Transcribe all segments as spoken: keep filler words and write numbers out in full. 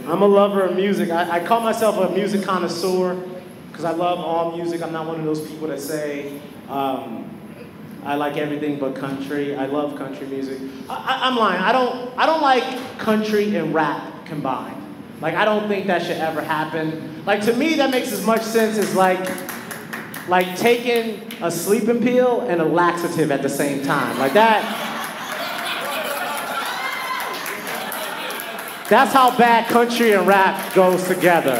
I'm a lover of music. I, I call myself a music connoisseur because I love all music. I'm not one of those people that say, um, I like everything but country. I love country music. I, I, I'm lying. I don't, I don't like country and rap combined. Like, I don't think that should ever happen. Like, to me, that makes as much sense as like, like taking a sleeping pill and a laxative at the same time. Like that. That's how bad country and rap goes together.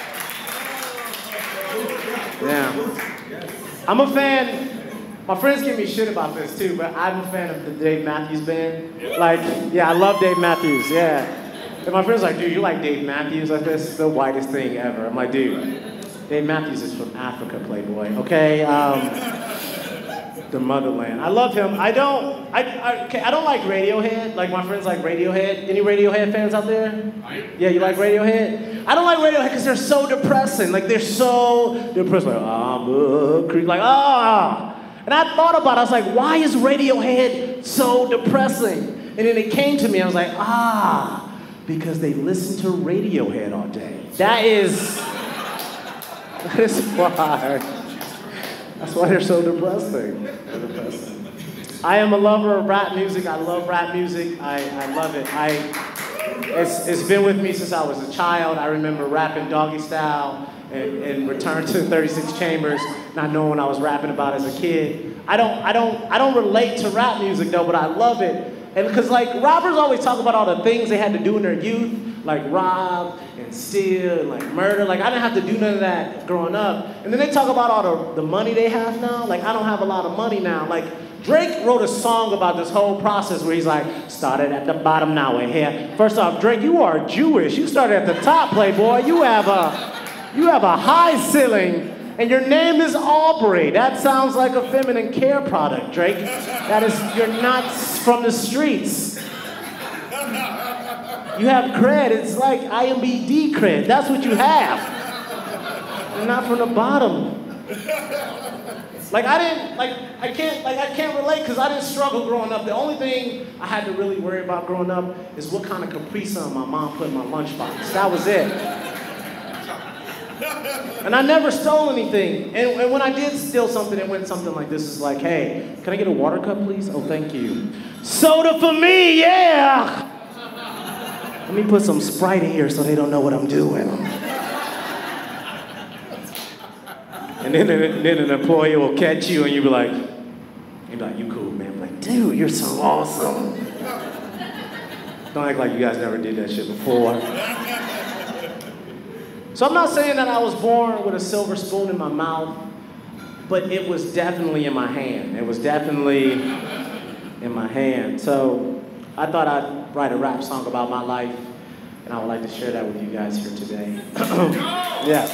Yeah. I'm a fan. My friends give me shit about this too, but I'm a fan of the Dave Matthews Band. Like, yeah, I love Dave Matthews, yeah. And my friends are like, dude, you like Dave Matthews? Like, this is the whitest thing ever. I'm like, dude, Dave Matthews is from Africa, Playboy, okay? Um, the motherland. I love him. I don't, I, I, okay, I don't like Radiohead. Like, my friends like Radiohead. Any Radiohead fans out there? Yeah, you like Radiohead? I don't like Radiohead because they're so depressing. Like, they're so depressed. Like, I'm a creep. Like, ah. And I thought about it, I was like, why is Radiohead so depressing? And then it came to me, I was like, ah, because they listen to Radiohead all day. That is, that is why, that's why they're so depressing. They're depressing. I am a lover of rap music, I love rap music, I, I love it. I, it's, it's been with me since I was a child. I remember rapping Doggy Style, and, and Return to thirty-six Chambers, not knowing what I was rapping about as a kid. I don't, I don't, I don't relate to rap music though, but I love it. And because like rappers always talk about all the things they had to do in their youth, like rob and steal and like murder. Like I didn't have to do none of that growing up. And then they talk about all the, the money they have now. Like I don't have a lot of money now. Like Drake wrote a song about this whole process where he's like, started at the bottom, now we're here. First off, Drake, you are Jewish. You started at the top, Playboy. You have a, you have a high ceiling, and your name is Aubrey. That sounds like a feminine care product, Drake. That is, you're not from the streets. You have cred. It's like I M B D cred. That's what you have. You're not from the bottom. Like I didn't, like I can't, like I can't relate because I didn't struggle growing up. The only thing I had to really worry about growing up is what kind of Capri Sun my mom put in my lunchbox. That was it. And I never stole anything. And, and when I did steal something, it went something like this. It's like, hey, can I get a water cup, please? Oh, thank you. Soda for me, yeah! Let me put some Sprite in here so they don't know what I'm doing. And then, then an employee will catch you and you'll be like, you'll be like, you cool, man. I'm like, dude, you're so awesome. Don't act like you guys never did that shit before. So I'm not saying that I was born with a silver spoon in my mouth, but it was definitely in my hand. It was definitely in my hand. So I thought I'd write a rap song about my life, and I would like to share that with you guys here today. Yeah.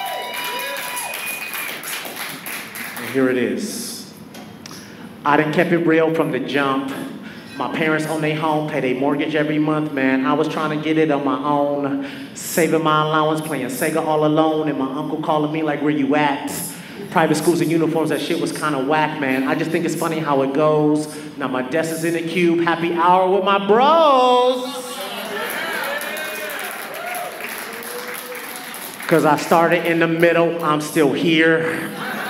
And here it is. I done kept it real from the jump. My parents own their home, pay their mortgage every month, man. I was trying to get it on my own, saving my allowance, playing Sega all alone, and my uncle calling me like, where you at? Private schools and uniforms, that shit was kind of whack, man. I just think it's funny how it goes. Now my desk is in the cube, happy hour with my bros. Cause I started in the middle, I'm still here.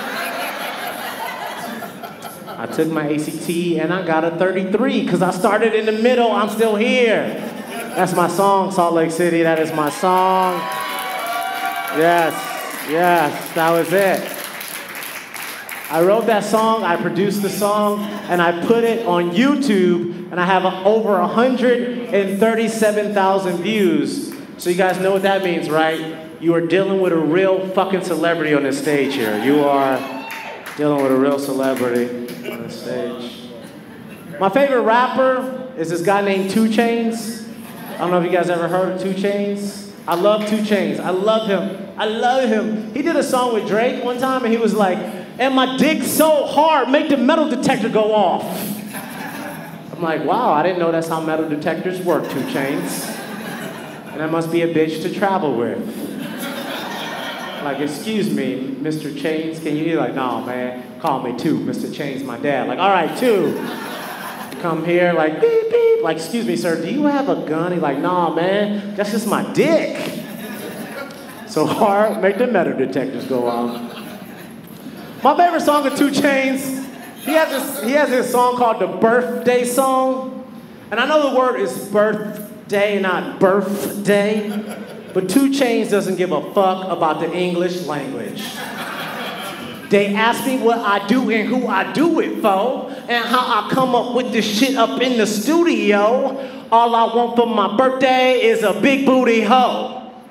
I took my A C T and I got a thirty-three because I started in the middle, I'm still here. That's my song, Salt Lake City, that is my song. Yes, yes, that was it. I wrote that song, I produced the song, and I put it on YouTube, and I have over one hundred thirty-seven thousand views. So you guys know what that means, right? You are dealing with a real fucking celebrity on this stage here. You are dealing with a real celebrity on the stage. My favorite rapper is this guy named two Chainz. I don't know if you guys ever heard of two Chainz. I love two Chainz. I love him. I love him. He did a song with Drake one time and he was like, and my dick so hard, make the metal detector go off. I'm like, wow, I didn't know that's how metal detectors work, two Chainz. And that must be a bitch to travel with. Like, excuse me, Mister Chainz, can you? He's like, no, man, call me two. Mister Chainz, my dad. Like, all right, two. Come here, like, beep, beep. Like, excuse me, sir, do you have a gun? He's like, nah, man, that's just my dick. So hard, make the metal detectors go off. My favorite song of two Chainz, he has this, he has this song called the Birthday Song. And I know the word is birthday, not birthday, but two Chainz doesn't give a fuck about the English language. They ask me what I do and who I do it for, and how I come up with this shit up in the studio. All I want for my birthday is a big booty hoe.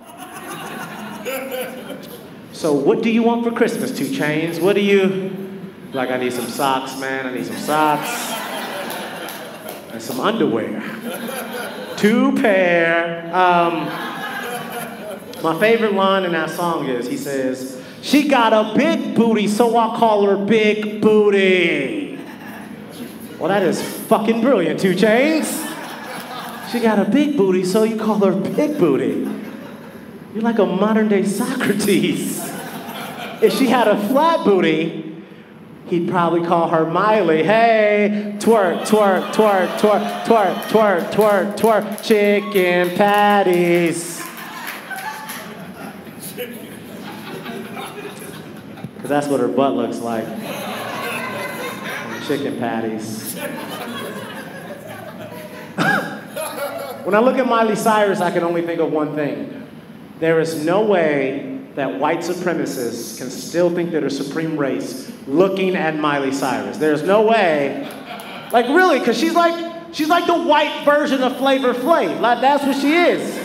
So what do you want for Christmas, two Chainz? What do you, like I need some socks, man, I need some socks. And some underwear. Two pair. Um, my favorite line in that song is, he says, she got a big booty, so I call her Big Booty. Well, that is fucking brilliant, two Chainz. She got a big booty, so you call her Big Booty. You're like a modern day Socrates. If she had a flat booty, he'd probably call her Miley. Hey, twerk, twerk, twerk, twerk, twerk, twerk, twerk, twerk, chicken patties. Because that's what her butt looks like. Chicken patties. When I look at Miley Cyrus, I can only think of one thing. There is no way that white supremacists can still think they're the supreme race looking at Miley Cyrus. There's no way. Like, really, because she's like, she's like the white version of Flavor Flav. Like, that's what she is.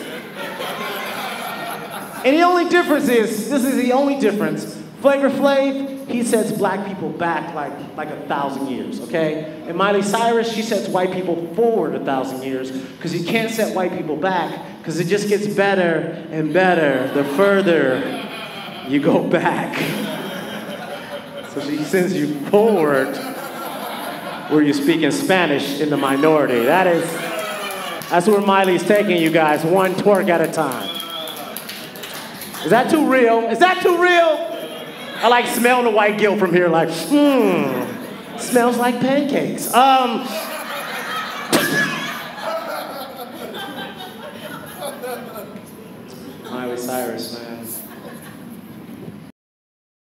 And the only difference is, this is the only difference. Flavor Flav, he sets black people back like, like a thousand years, okay? And Miley Cyrus, she sets white people forward a thousand years because you can't set white people back because it just gets better and better the further you go back. So she sends you forward where you speak in Spanish in the minority. That is, that's where Miley's taking you guys, one twerk at a time. Is that too real? Is that too real? I like smelling the white guilt from here, like, mmm, smells like pancakes. Um, Miley Cyrus, man.